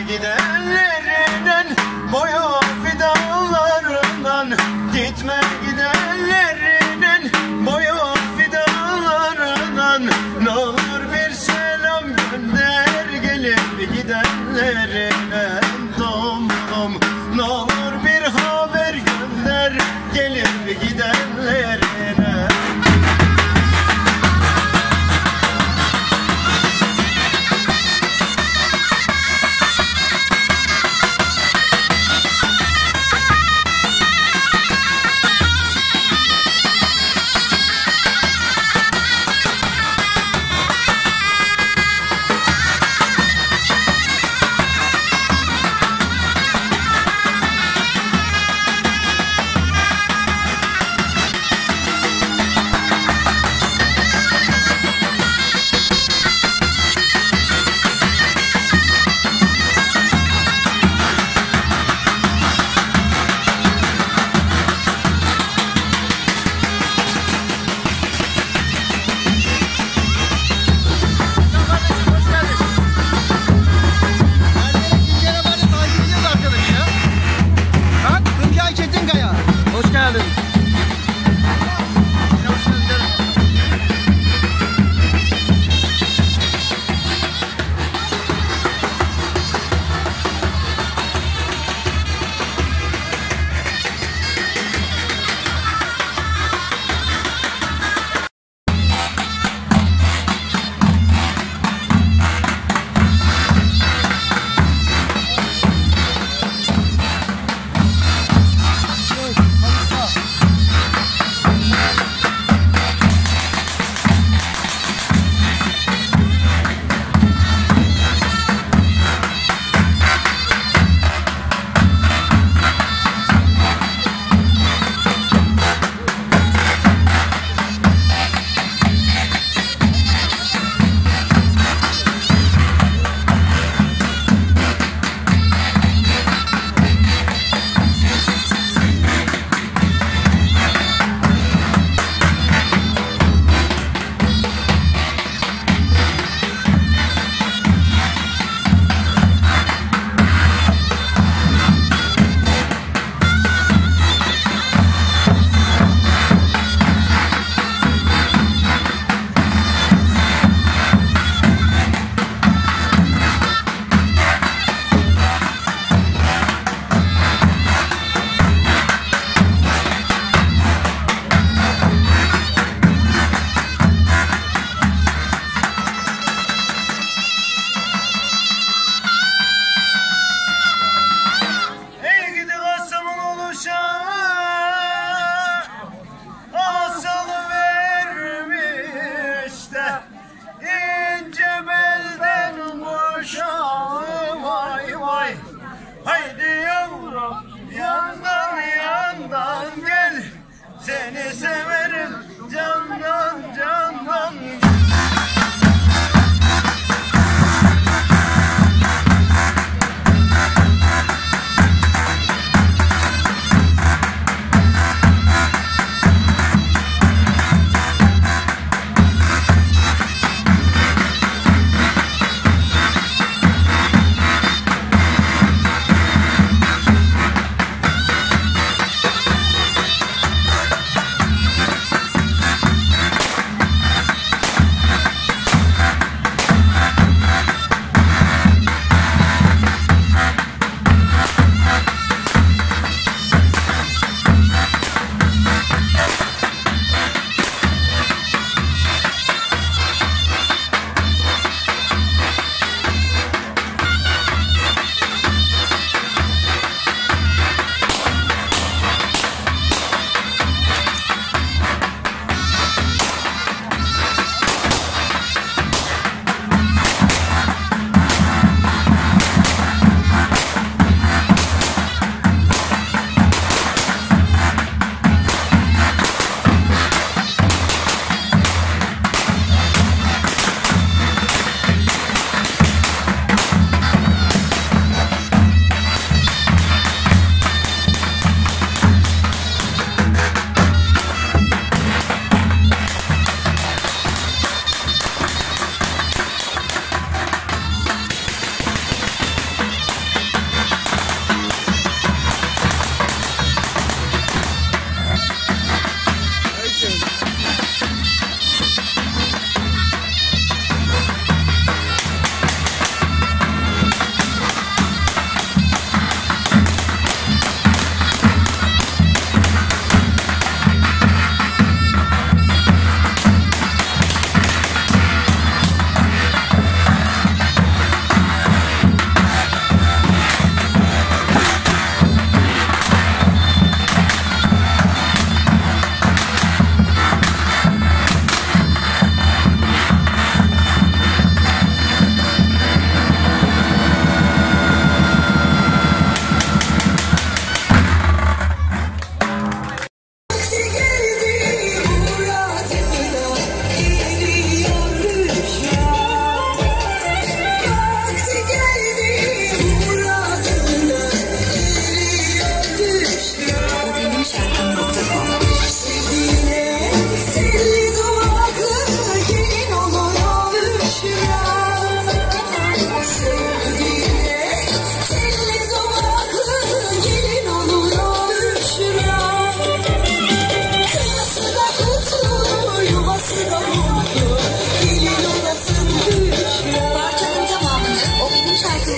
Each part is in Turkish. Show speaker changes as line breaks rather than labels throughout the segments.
gidenlerinin boyu fidanlarından, gitme gidenlerinin boyu fidanlarından. Ne olur bir selam gönder gelip gidenlerine Tombulum. Ne olur bir haber gönder gelip gidenlerine. Seni severim candan candan.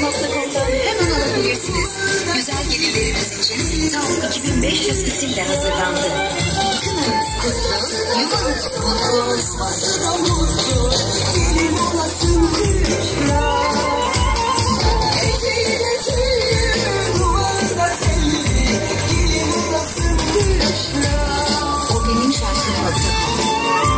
nop'Ta.com'dan hemen alabilirsiniz. Güzel gelirlerimiz için tam 2500 isille hazırlandı. Kınamız kutlu, yuvanız mutlu olsun. Gelin olasın kuşlar. Eteğine tüyün, duvarda telli. Gelin olasın kuşlar. O benim şarkım nop'Ta.com.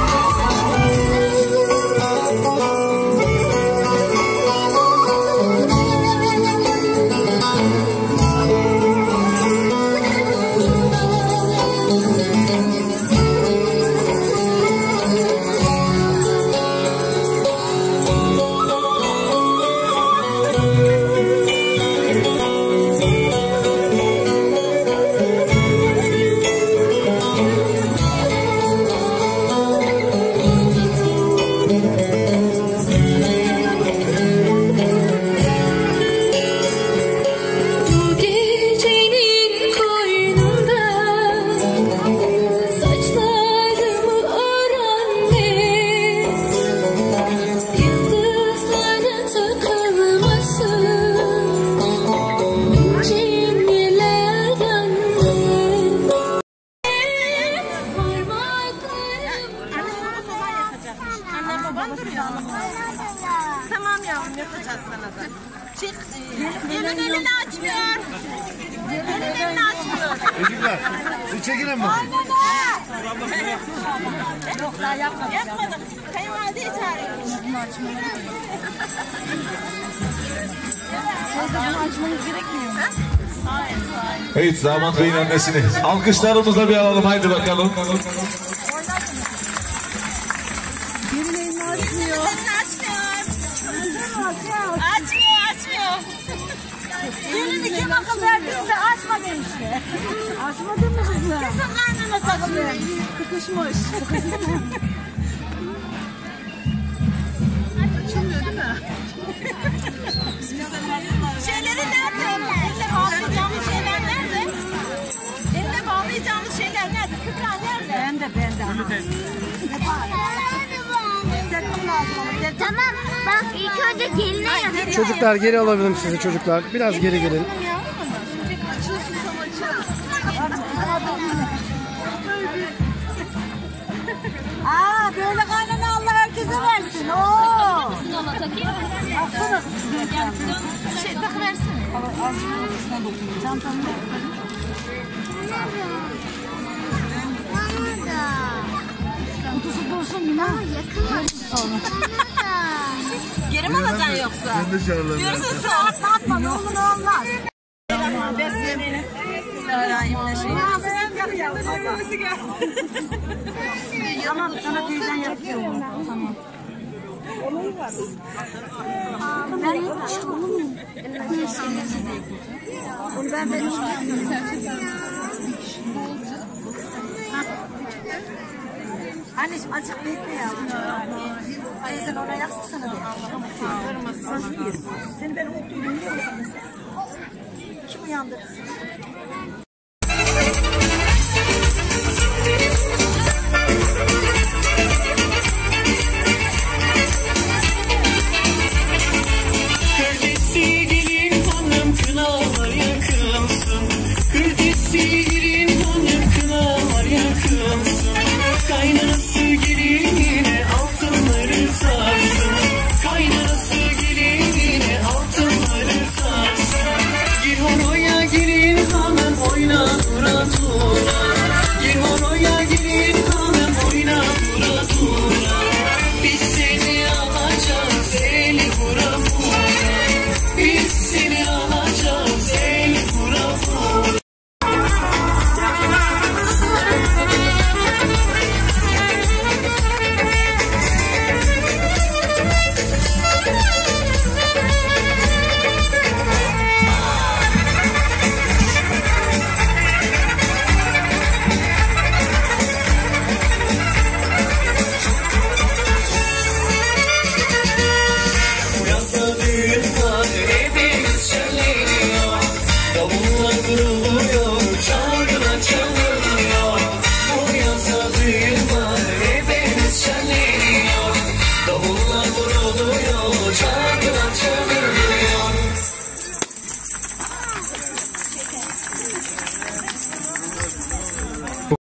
Tamam yavrum, yapacağız sana da. Çık. Gelin elini açmıyor. Gelin elini açmıyor.
Çocuklar, siz çekilin mi?
Yok daha yapmadık. Yapmadık. Kayınvalideyi çağırıyoruz. Bunu açmamız gerekmiyor mu? Hayır.
Evet, damat beyin annesini alkışlarımızla bir alalım, haydi bakalım.
Gelin elini açmıyor. Açmıyor. Gelin kim akıl verdiyse açma demişti. Açmadın mı kızım? Kızım karnına sakın. Sıkışmış. Açılmıyor değil mi? Şeyleri nerede? Elle bağlayacağımız şeyler nerede? Elle bağlayacağımız şeyler nerede? Kübra nerede? Bende.
Tamam bak ilk önce geline yapacağım.
Çocuklar geri alabilirim sizi çocuklar. Biraz geri gelin.
Böyle kaynana Allah herkese versin. Oo. Baksana. Şey tak versene. Çantamı kutusu dursun Mina.
Yakın
Geri mi alacaksın yoksa?
Ben de çağırırım.
Diyorsun sen atma ne olur ne olmaz. Tamam sana teyzen yapıyorum. Tamam. Anneciğim azıcık bekle ya. Teyzen oraya yaksın sana diye. Seni ben unuttum. Kim uyandırırsın?